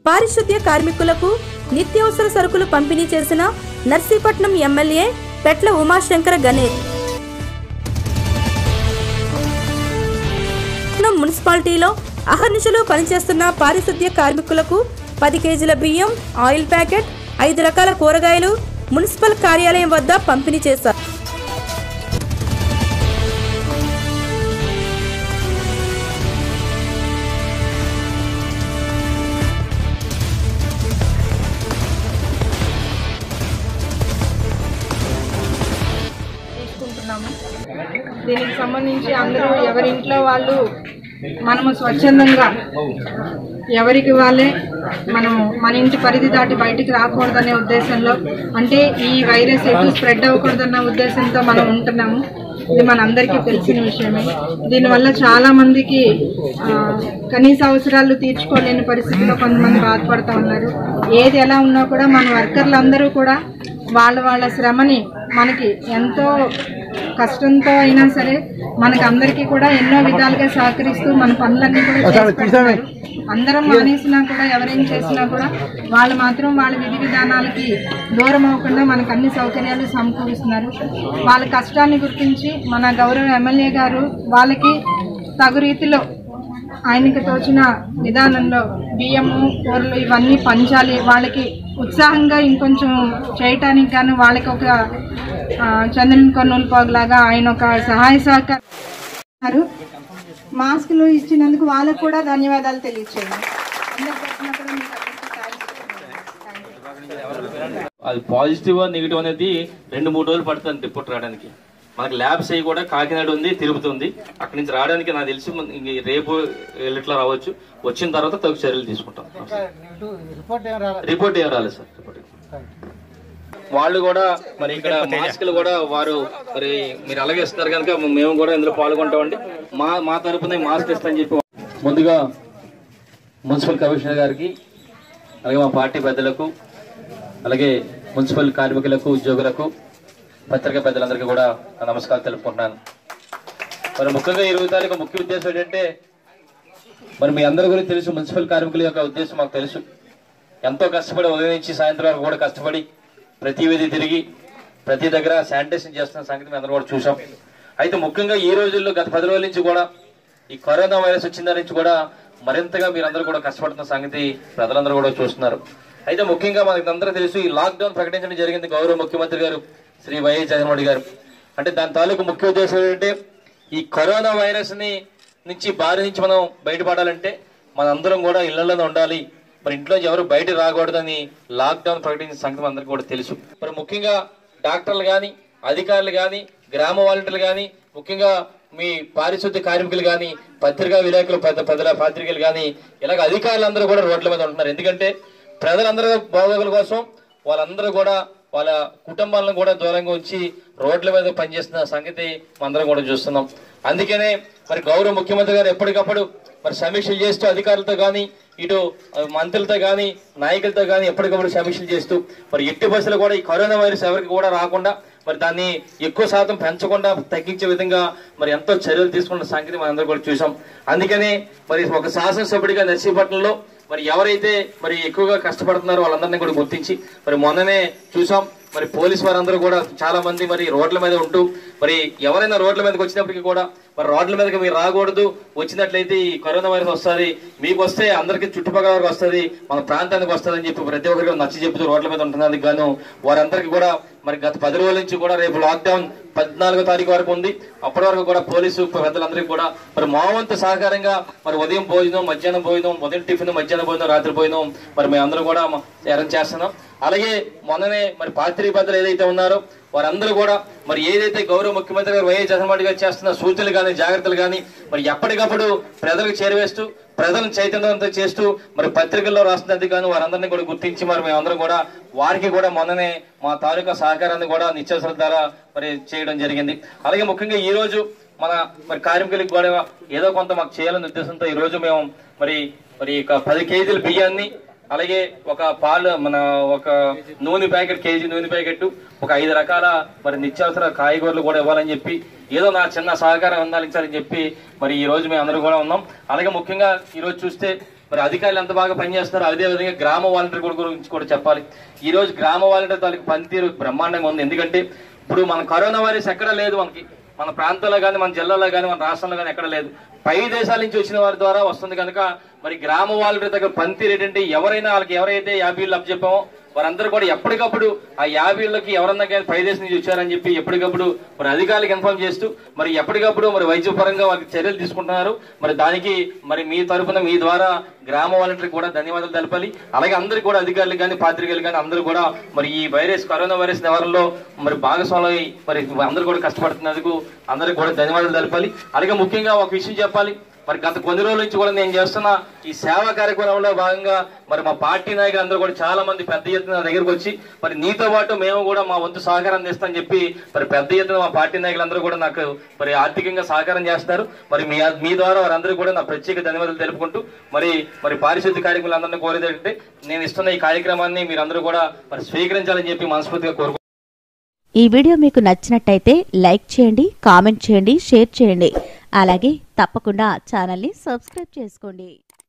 పారిశుద్ధ్య కార్మికులకు నిత్యావసర సరుకులు పంపిణీ చేసిన నర్సీపట్నం ఎమ్మెల్యే పెట్ల ఉమాశంకర గణేష్. మున్సిపాలిటీలో అహర్నిశలు పనిచేస్తున్న పారిశుద్ధ్య కార్మికులకు 10 కేజీల బియ్యం, ఆయిల్ ప్యాకెట్, 5 రకాల కూరగాయలు మున్సిపల్ కార్యాలయం వద్ద పంపిణీ చేశారు. దీనికి సంబంధించి అందరూ ఎవరి ఇంట్లో వాళ్ళు మనము స్వచ్ఛందంగా ఎవరికి వాళ్ళే మనం మన ఇంటి పరిధి దాటి బయటికి రాకూడదనే ఉద్దేశంలో, అంటే ఈ వైరస్ ఎటు స్ప్రెడ్ అవ్వకూడదన్న ఉద్దేశంతో మనం ఉంటున్నాము. ఇది మనందరికీ తెలిసిన విషయమే. దీనివల్ల చాలా మందికి కనీస అవసరాలు తీర్చుకోలేని పరిస్థితిలో కొంతమంది బాధపడుతూ ఉన్నారు. ఏది ఎలా ఉన్నా కూడా మన వర్కర్లు అందరూ కూడా వాళ్ళ శ్రమని మనకి ఎంతో కష్టంతో అయినా సరే మనకి అందరికీ కూడా ఎన్నో విధాలుగా సహకరిస్తూ మన పనులన్నీ కూడా చేస్తారు. అందరం మానేసినా కూడా ఎవరేం చేసినా కూడా వాళ్ళు మాత్రం వాళ్ళ విధి విధానాలకి దూరం అవ్వకుండా మనకు అన్ని సౌకర్యాలు సమకూరుస్తున్నారు. వాళ్ళ కష్టాన్ని గుర్తించి మన గౌరవ ఎమ్మెల్యే గారు వాళ్ళకి తగు రీతిలో ఆయనకి తోచిన విధానంలో బియ్యము, కూరలు ఇవన్నీ పంచాలి, వాళ్ళకి ఉత్సాహంగా ఇంకొంచెం చేయటానికి గాను వాళ్ళకి ఒక చంద్రుని కన్నులు పోగలాగా ఆయన ఒక సహాయ సహకారం. మాస్కులు ఇచ్చినందుకు వాళ్ళకు కూడా ధన్యవాదాలు తెలియచేయండి. అది పాజిటివ్ నెగిటివ్ అనేది 2-3 రోజులు పడుతుంది రిపోర్ట్ రావడానికి. మనకి ల్యాబ్స్ అవి కూడా కాకినాడ ఉంది, తిరుపతి ఉంది. అక్కడి నుంచి రావడానికి నాకు తెలిసి రేపు ఎట్లా రావచ్చు. వచ్చిన తర్వాత తగు చర్యలు తీసుకుంటాం. రిపోర్ట్ ఏం రాలేదు సార్. రిపోర్ట్ వాళ్ళు కూడా మరి ఇక్కడ మాస్కులు కూడా వారు మరి మీరు అలాగే ఇస్తున్నారు కనుక మేము కూడా ఇందులో పాల్గొంటామండి. మా తరపున మాస్క్ ఇస్తామని చెప్పి ముందుగా మున్సిపల్ కమిషనర్ గారికి, అలాగే మా పార్టీ పెద్దలకు, అలాగే మున్సిపల్ కార్మికులకు, ఉద్యోగులకు, పత్రికా పెద్దలందరికీ కూడా నమస్కారం తెలుపుకుంటున్నాను. మరి ముఖ్యంగా ఈ రోజు తాలూకు ముఖ్య ఉద్దేశం ఏంటంటే, మరి మీ అందరి గురించి తెలుసు, మున్సిపల్ కార్మికుల యొక్క ఉద్దేశం మాకు తెలుసు. ఎంతో కష్టపడి ఉదయం నుంచి సాయంత్రం వరకు కూడా కష్టపడి ప్రతి వీధి తిరిగి ప్రతి దగ్గర శానిటైజేషన్ చేస్తున్న సంగతి మేము అందరూ కూడా చూసాం. అయితే ముఖ్యంగా ఈ రోజుల్లో గత 10 రోజుల నుంచి కూడా ఈ కరోనా వైరస్ వచ్చిన దాని నుంచి కూడా మరింతగా మీరందరూ కూడా కష్టపడుతున్న సంగతి ప్రజలందరూ కూడా చూస్తున్నారు. అయితే ముఖ్యంగా మనకి అందరూ తెలుసు, ఈ లాక్డౌన్ ప్రకటించడం జరిగింది గౌరవ ముఖ్యమంత్రి గారు శ్రీ వైఎస్ జగన్మోహన్ గారు. అంటే దాని తాలూకు ముఖ్య ఉద్దేశం ఏంటంటే, ఈ కరోనా వైరస్ నుంచి బారి నుంచి మనం బయటపడాలంటే మనందరం కూడా ఇళ్లలోనే ఉండాలి, మరి ఇంట్లో ఎవరు బయట రాకూడదని లాక్డౌన్ ప్రకటించిన సంగతి అందరికీ కూడా తెలుసు. మరి ముఖ్యంగా డాక్టర్లు కానీ, అధికారులు కానీ, గ్రామ వాలంటీర్లు కానీ, ముఖ్యంగా మీ పారిశుద్ధ్య కార్మికులు కానీ, పత్రికా విలేకరులు, పెద్దల పాత్రికలు కానీ, ఇలాగ అధికారులందరూ కూడా రోడ్ల మీద ఉంటున్నారు. ఎందుకంటే ప్రజలందరూ బాగోగుల కోసం వాళ్ళందరూ కూడా వాళ్ళ కుటుంబాలను కూడా దూరంగా ఉంచి రోడ్ల మీద పనిచేస్తున్న సంగతి మనందరం కూడా చూస్తున్నాం. అందుకనే మరి గౌరవ ముఖ్యమంత్రి గారు ఎప్పటికప్పుడు మరి సమీక్షలు చేస్తూ అధికారులతో కానీ, ఇటు మంత్రులతో కానీ, నాయకులతో కానీ ఎప్పటికప్పుడు సమీక్షలు చేస్తూ మరి ఎట్టి బస్సులు కూడా ఈ కరోనా వైరస్ ఎవరికి కూడా రాకుండా, మరి దాన్ని ఎక్కువ శాతం పెంచకుండా తగ్గించే విధంగా మరి ఎంతో చర్యలు తీసుకున్న సంగతి మనందరూ కూడా చూసాం. అందుకనే మరి ఒక శాసనసభ్యుడిగా నర్సీపట్నంలో మరి ఎవరైతే మరి ఎక్కువగా కష్టపడుతున్నారో వాళ్ళందరినీ కూడా గుర్తించి మరి మొన్ననే చూసాం, మరి పోలీసు వారందరూ కూడా చాలా మంది మరి రోడ్ల మీద ఉంటూ, మరి ఎవరైనా రోడ్ల మీదకి వచ్చినప్పటికీ కూడా మరి రోడ్ల మీదకి మీరు రాకూడదు, వచ్చినట్లయితే ఈ కరోనా వైరస్ వస్తుంది, మీకు వస్తే అందరికీ చుట్టుపక్కల వరకు వస్తుంది, మన ప్రాంతానికి వస్తుంది అని చెప్పి ప్రతి ఒక్కరికి నచ్చ చెబుతూ రోడ్ల మీద ఉంటున్నందుకు గాను వారందరికీ కూడా మరి గత 10 రోజుల నుంచి కూడా రేపు లాక్డౌన్ 14వ తారీఖు వరకు ఉంది. అప్పటి వరకు కూడా పోలీసు పెద్దలందరికీ కూడా మరి మా వంతు సహకారంగా మరి ఉదయం భోజనం, మధ్యాహ్నం భోజనం, ఉదయం టిఫిన్, మధ్యాహ్నం భోజనం, రాత్రి భోజనం మరి మేము అందరూ కూడా అరేంజ్ చేస్తున్నాం. అలాగే మొన్ననే మరి పాత్రిక పెద్దలు ఏదైతే ఉన్నారో వారందరూ కూడా మరి ఏదైతే గౌరవ ముఖ్యమంత్రి గారు వైఎస్ జగన్మోహన్ గారు చేస్తున్న సూచనలు కానీ, జాగ్రత్తలు కానీ మరి ఎప్పటికప్పుడు ప్రజలకు చేరవేస్తూ, ప్రజలను చైతన్యవంతం చేస్తూ మరి పత్రికల్లో రాస్తున్నది కానీ వారందరినీ కూడా గుర్తించి మరి మేమందరం కూడా వారికి కూడా మొన్ననే మా తాలూకా సహకారాన్ని కూడా నిత్యావసర ద్వారా మరి చేయడం జరిగింది. అలాగే ముఖ్యంగా ఈ రోజు మరి కార్మికులకు కూడా ఏదో కొంత మాకు చేయాలనే ఉద్దేశంతో ఈ రోజు మేము మరి 10 కేజీల బియ్యాన్ని, అలాగే ఒక ఒక నూనె ప్యాకెట్, కేజీ నూనె ప్యాకెట్, ఒక 5 రకాల మరి నిత్యావసర కాయగూరలు కూడా ఇవ్వాలని చెప్పి, ఏదో నా చిన్న సహకారం అందించాలని చెప్పి మరి ఈ రోజు మేము అందరూ కూడా ఉన్నాం. అలాగే ముఖ్యంగా ఈ రోజు చూస్తే మరి అధికారులు ఎంత బాగా పనిచేస్తారో అదే విధంగా గ్రామ వాలంటీర్ గురించి కూడా చెప్పాలి. ఈ రోజు గ్రామ వాలంటీర్ తాలూకు పనితీరు బ్రహ్మాండంగా ఉంది. ఎందుకంటే ఇప్పుడు మన కరోనా వైరస్ ఎక్కడ లేదు, మన ప్రాంతంలో కానీ, మన జిల్లాలో కానీ, మన రాష్ట్రంలో కానీ ఎక్కడ లేదు. పై దేశాల నుంచి వచ్చిన వారి ద్వారా వస్తుంది కనుక మరి గ్రామ వాలంటీర్ దగ్గర పనితీరు ఏంటంటే ఎవరైనా వాళ్ళకి ఎవరైతే 50 ఇళ్ళు అప్పచెప్పామో వారందరూ కూడా ఎప్పటికప్పుడు ఆ 50 ఇళ్ళకి ఎవరన్నా కానీ పై దేశం నుంచి వచ్చారని చెప్పి ఎప్పటికప్పుడు మరి అధికారులకు ఇన్ఫార్మ్ చేస్తూ మరి ఎప్పటికప్పుడు మరి వైద్యపరంగా వారికి చర్యలు తీసుకుంటున్నారు. మరి దానికి మరి మీ తరఫున మీ ద్వారా గ్రామ వాలంటీర్కి కూడా ధన్యవాదాలు తెలపాలి. అలాగే అందరికీ కూడా అధికారులు కానీ పాత్రికేయులు కానీ అందరూ కూడా మరి ఈ కరోనా వైరస్ నివారణలో మరి భాగస్వాములై మరి అందరూ కూడా కష్టపడుతున్నందుకు అందరికీ కూడా ధన్యవాదాలు తెలపాలి. అలాగే ముఖ్యంగా ఒక విషయం చెప్పాలి. మరి గత కొన్ని రోజుల నుంచి కూడా నేను చేస్తున్న ఈ సేవా కార్యక్రమంలో భాగంగా మరి మా పార్టీ నాయకులు అందరూ కూడా చాలా మంది పెద్ద ఎత్తున దగ్గరకు వచ్చి మరి నీతో పాటు మేము కూడా మా వంతు సహకారం అందిస్తామని చెప్పి మరి పెద్ద ఎత్తున మా పార్టీ నాయకులందరూ కూడా నాకు మరి ఆర్థికంగా సహకారం చేస్తారు. మరి మీ ద్వారా వారందరూ కూడా నా ప్రత్యేక ధన్యవాదాలు తెలుపుకుంటూ మరి పారిశుద్ధ్య కార్యక్రమాలందరినీ కోరేది ఏంటంటే నేను ఇస్తున్న ఈ కార్యక్రమాన్ని మీరందరూ కూడా మరి స్వీకరించాలని చెప్పి మనస్ఫూర్తిగా కోరుకుంటున్నాను. ఈ వీడియో మీకు నచ్చినట్టయితే లైక్ చేయండి, కామెంట్ చేయండి, షేర్ చేయండి. అలాగే తప్పకుండా ఛానల్ని సబ్స్క్రైబ్ చేసుకోండి.